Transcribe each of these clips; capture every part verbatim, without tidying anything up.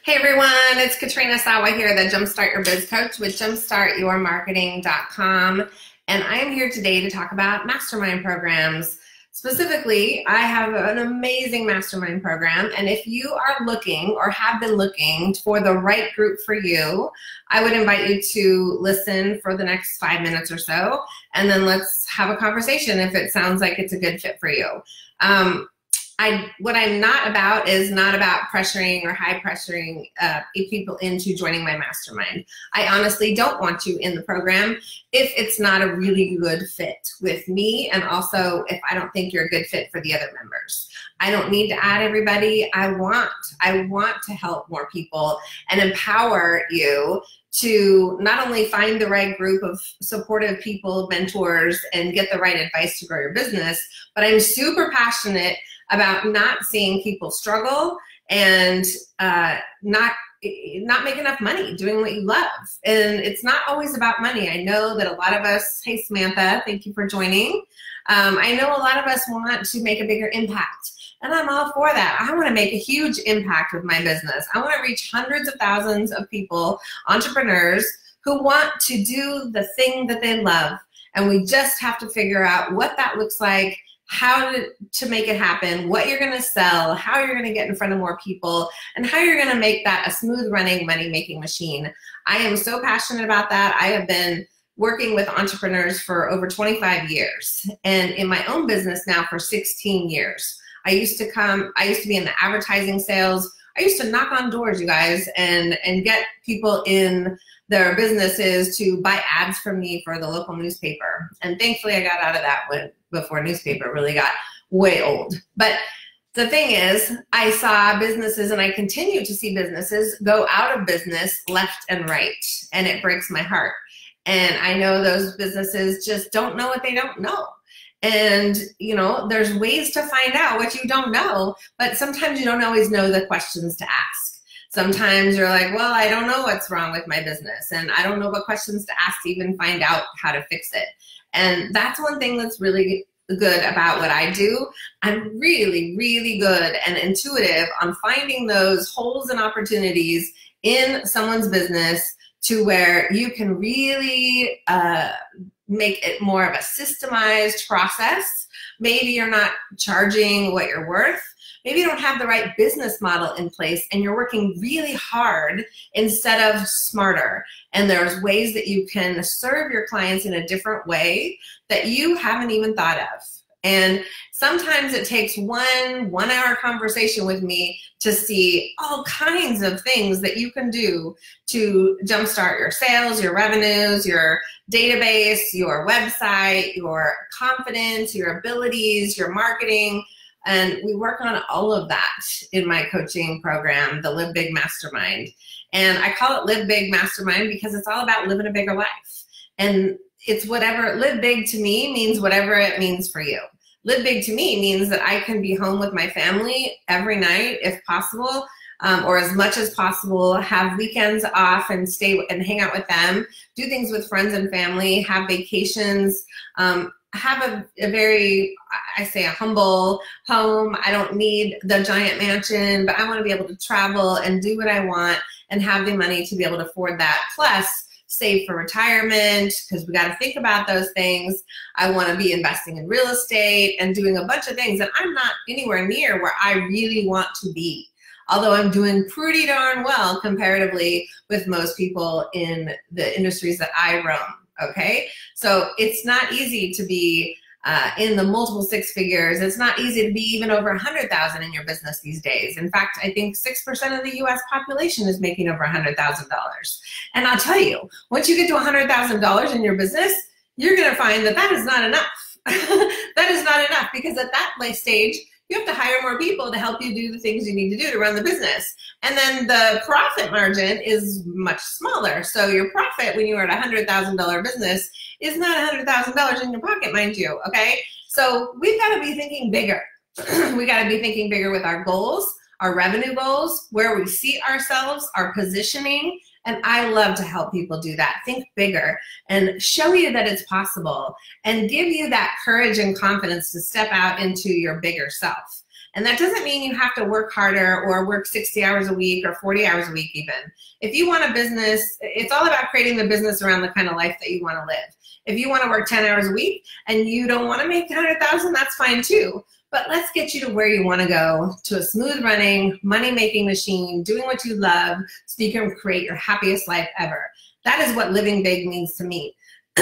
Hey everyone, it's Katrina Sawa here, the Jumpstart Your Biz Coach with jumpstart your marketing dot com, and I am here today to talk about mastermind programs. Specifically, I have an amazing mastermind program, and if you are looking or have been looking for the right group for you, I would invite you to listen for the next five minutes or so, and then let's have a conversation if it sounds like it's a good fit for you. Um, I, what I'm not about is not about pressuring or high pressuring uh, people into joining my mastermind. I honestly don't want you in the program if it's not a really good fit with me, and also if I don't think you're a good fit for the other members. I don't need to add everybody. I want, I want to help more people and empower you to not only find the right group of supportive people, mentors, and get the right advice to grow your business, but I'm super passionate about not seeing people struggle and uh, not not make enough money doing what you love. And it's not always about money. I know that a lot of us, hey Samantha, thank you for joining. Um, I know a lot of us want to make a bigger impact, and I'm all for that. I want to make a huge impact with my business. I want to reach hundreds of thousands of people, entrepreneurs, who want to do the thing that they love. And we just have to figure out what that looks like, how to, to make it happen, what you're gonna sell, how you're gonna get in front of more people, and how you're gonna make that a smooth running money-making machine. I am so passionate about that. I have been working with entrepreneurs for over twenty-five years, and in my own business now for sixteen years. I used to come, I used to be in the advertising sales. I used to knock on doors, you guys, and, and get people in their businesses to buy ads from me for the local newspaper. And thankfully I got out of that when, before newspaper really got way old. But the thing is, I saw businesses, and I continue to see businesses go out of business left and right, and it breaks my heart. And I know those businesses just don't know what they don't know. And, you know, there's ways to find out what you don't know, but sometimes you don't always know the questions to ask. Sometimes you're like, well, I don't know what's wrong with my business, and I don't know what questions to ask to even find out how to fix it. And that's one thing that's really good about what I do. I'm really, really good and intuitive on finding those holes and opportunities in someone's business to where you can really uh, make it more of a systemized process. Maybe you're not charging what you're worth. Maybe you don't have the right business model in place, and you're working really hard instead of smarter. And there's ways that you can serve your clients in a different way that you haven't even thought of. And sometimes it takes one one hour conversation with me to see all kinds of things that you can do to jumpstart your sales, your revenues, your database, your website, your confidence, your abilities, your marketing. And we work on all of that in my coaching program, the Live Big Mastermind. And I call it Live Big Mastermind because it's all about living a bigger life. And it's whatever, live big to me means whatever it means for you. Live big to me means that I can be home with my family every night if possible, um, or as much as possible, have weekends off and stay and hang out with them, do things with friends and family, have vacations, um, have a, a very, I say a humble home. I don't need the giant mansion, but I want to be able to travel and do what I want and have the money to be able to afford that. Plus, save for retirement, because we got to think about those things. I want to be investing in real estate and doing a bunch of things that I'm not anywhere near where I really want to be. Although I'm doing pretty darn well comparatively with most people in the industries that I roam. Okay, so it's not easy to be uh, in the multiple six figures. It's not easy to be even over a hundred thousand in your business these days. In fact, I think six percent of the U S population is making over a hundred thousand dollars. And I'll tell you, once you get to a hundred thousand dollars in your business, you're going to find that that is not enough. That is not enough, because at that stage, you have to hire more people to help you do the things you need to do to run the business. And then the profit margin is much smaller. So your profit when you are at a one hundred thousand dollar business is not one hundred thousand dollars in your pocket, mind you, okay? So we've got to be thinking bigger. We got to be thinking bigger with our goals, our revenue goals, where we see ourselves, our positioning. And I love to help people do that. Think bigger and show you that it's possible and give you that courage and confidence to step out into your bigger self. And that doesn't mean you have to work harder or work sixty hours a week or forty hours a week even. If you want a business, it's all about creating the business around the kind of life that you want to live. If you want to work ten hours a week and you don't want to make one hundred thousand, that's fine too. But let's get you to where you want to go, to a smooth running, money-making machine, doing what you love so you can create your happiest life ever. That is what living big means to me.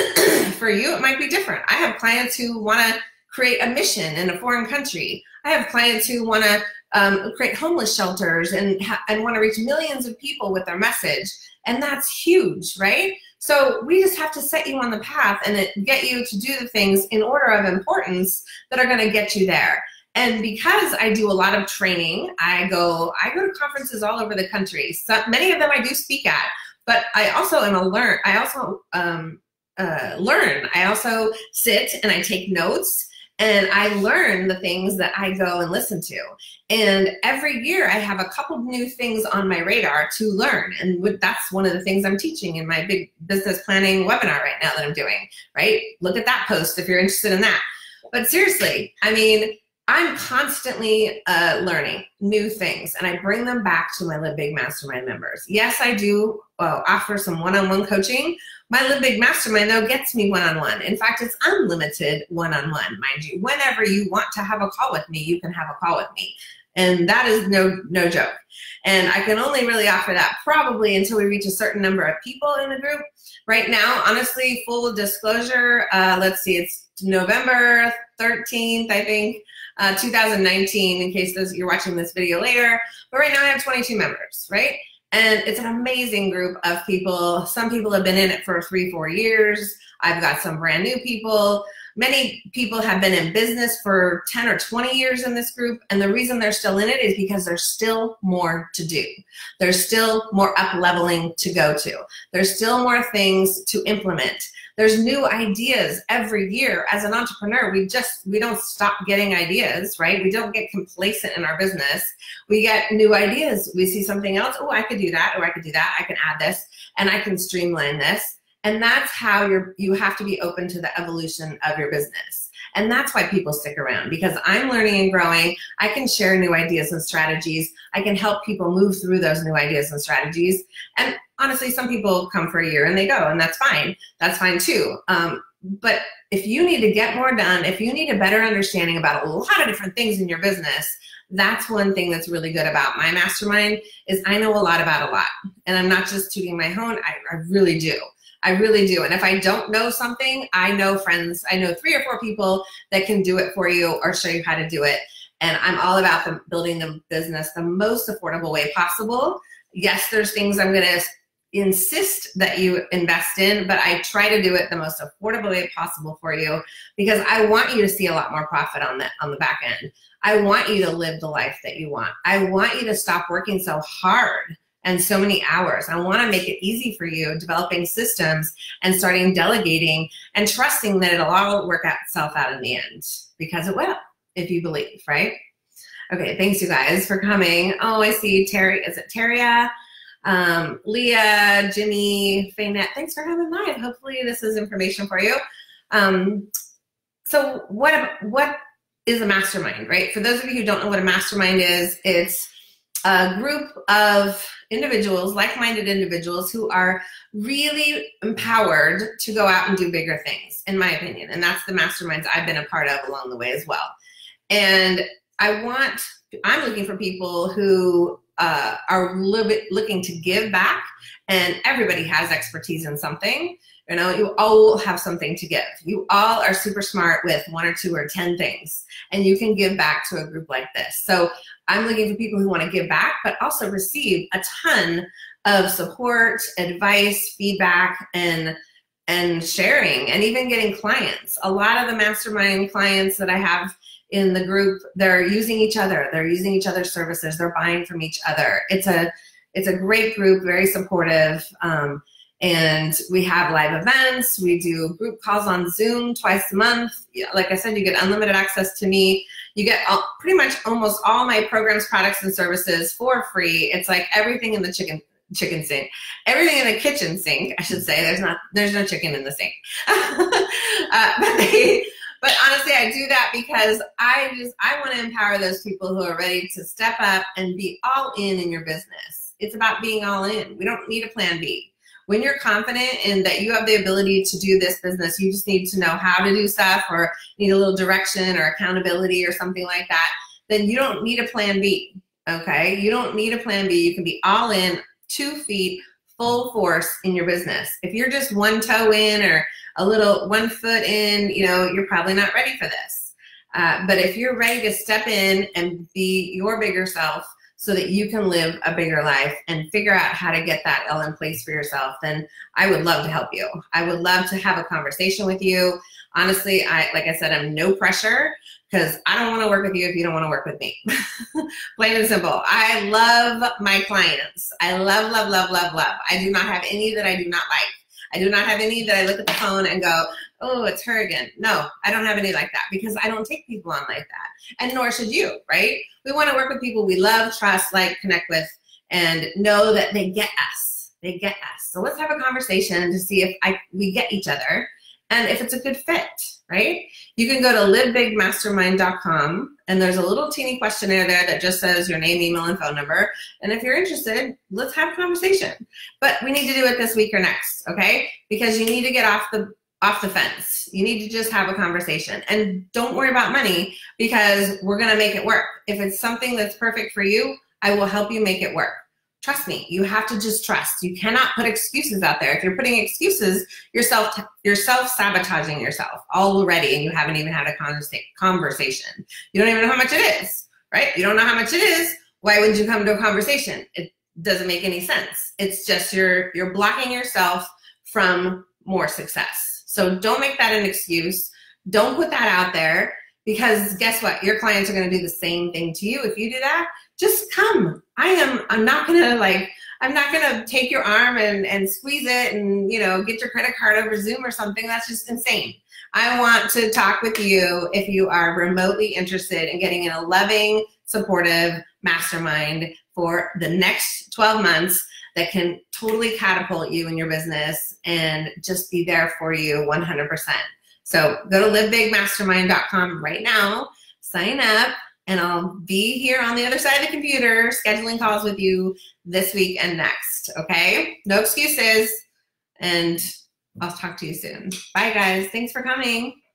For you, it might be different. I have clients who want to create a mission in a foreign country. I have clients who want to um, create homeless shelters and, and want to reach millions of people with their message. And that's huge, right? So we just have to set you on the path and it, get you to do the things in order of importance that are going to get you there. And because I do a lot of training, I go I go to conferences all over the country. So many of them I do speak at, but I also am a learn. I also um, uh, learn. I also sit and I take notes. And I learn the things that I go and listen to. And every year I have a couple new things on my radar to learn. And that's one of the things I'm teaching in my big business planning webinar right now that I'm doing, right? Look at that post if you're interested in that. But seriously, I mean, I'm constantly uh, learning new things and I bring them back to my Live Big Mastermind members. Yes, I do uh, offer some one-on-one coaching. My Live Big Mastermind, though, gets me one-on-one. In fact, it's unlimited one-on-one, mind you. Whenever you want to have a call with me, you can have a call with me. And that is no, no joke. And I can only really offer that probably until we reach a certain number of people in the group. Right now, honestly, full disclosure, uh, let's see, it's November thirteenth, I think, uh, two thousand nineteen, in case those, you're watching this video later. But right now I have twenty-two members, right? And it's an amazing group of people. Some people have been in it for three, four years. I've got some brand new people. Many people have been in business for ten or twenty years in this group. And the reason they're still in it is because there's still more to do. There's still more up leveling to go to. There's still more things to implement. There's new ideas every year. As an entrepreneur, we just, we don't stop getting ideas, right? We don't get complacent in our business. We get new ideas. We see something else. Oh, I could do that, or I could do that. I can add this, and I can streamline this. And that's how you're, you have to be open to the evolution of your business. And that's why people stick around, because I'm learning and growing. I can share new ideas and strategies. I can help people move through those new ideas and strategies. And honestly, some people come for a year and they go, and that's fine. That's fine too. Um, but if you need to get more done, if you need a better understanding about a lot of different things in your business, that's one thing that's really good about my mastermind is I know a lot about a lot. And I'm not just tooting my own, I, I really do. I really do. And if I don't know something, I know friends, I know three or four people that can do it for you or show you how to do it. And I'm all about the, building the business the most affordable way possible. Yes, there's things I'm going to insist that you invest in, but I try to do it the most affordable way possible for you because I want you to see a lot more profit on the, on the back end. I want you to live the life that you want. I want you to stop working so hard and so many hours. I want to make it easy for you, developing systems and starting delegating and trusting that it'll all work itself out in the end, because it will, if you believe, right? Okay, thanks you guys for coming. Oh, I see Terry, is it Terria? Um, Leah, Jimmy, Faynette, thanks for coming live. Hopefully this is information for you. Um, so what, what is a mastermind, right? For those of you who don't know what a mastermind is, it's a group of individuals, like-minded individuals who are really empowered to go out and do bigger things, in my opinion. And that's the masterminds I've been a part of along the way as well. And I want, I'm looking for people who uh, are a little bit looking to give back, and everybody has expertise in something. You know, you all have something to give. You all are super smart with one or two or ten things, and you can give back to a group like this. So I'm looking for people who want to give back, but also receive a ton of support, advice, feedback, and and sharing, and even getting clients. A lot of the mastermind clients that I have in the group, they're using each other. They're using each other's services. They're buying from each other. It's a, it's a great group, very supportive. Um, and we have live events. We do group calls on Zoom twice a month. Like I said, you get unlimited access to me. You get all, pretty much almost all my programs, products, and services for free. It's like everything in the chicken chicken sink, everything in the kitchen sink, I should say. There's not, there's no chicken in the sink. uh, but they, But honestly, I do that because I just, I want to empower those people who are ready to step up and be all in in your business. It's about being all in. We don't need a plan B. When you're confident in that you have the ability to do this business, you just need to know how to do stuff or need a little direction or accountability or something like that, then you don't need a plan B, okay? You don't need a plan B. You can be all in, two feet, full force in your business. If you're just one toe in or a little one foot in, you know, you're probably not ready for this. Uh, but if you're ready to step in and be your bigger self, so that you can live a bigger life and figure out how to get that all in place for yourself, then I would love to help you. I would love to have a conversation with you. Honestly, I like I said, I'm no pressure because I don't want to work with you if you don't want to work with me. Plain and simple. I love my clients. I love, love, love, love, love. I do not have any that I do not like. I do not have any that I look at the phone and go, oh, it's her again. No, I don't have any like that because I don't take people on like that. And nor should you, right? We want to work with people we love, trust, like, connect with, and know that they get us. They get us. So let's have a conversation to see if I, we get each other and if it's a good fit, right? You can go to live big mastermind dot com and there's a little teeny questionnaire there that just says your name, email, and phone number. And if you're interested, let's have a conversation. But we need to do it this week or next, okay? Because you need to get off the off the fence. You need to just have a conversation. And don't worry about money because we're gonna make it work. If it's something that's perfect for you, I will help you make it work. Trust me, you have to just trust. You cannot put excuses out there. If you're putting excuses, you're self, you're self-sabotaging yourself already and you haven't even had a conversation. You don't even know how much it is, right? You don't know how much it is. Why would you come to a conversation? It doesn't make any sense. It's just you're, you're blocking yourself from more success. So don't make that an excuse. Don't put that out there because guess what? Your clients are going to do the same thing to you. If you do that, just come. I am, I'm not going to like, I'm not going to take your arm and, and squeeze it and, you know, get your credit card over Zoom or something. That's just insane. I want to talk with you if you are remotely interested in getting in a loving, supportive mastermind for the next twelve months that can totally catapult you in your business and just be there for you one hundred percent. So go to live big mastermind dot com right now, sign up, and I'll be here on the other side of the computer scheduling calls with you this week and next, okay? No excuses, and I'll talk to you soon. Bye, guys. Thanks for coming.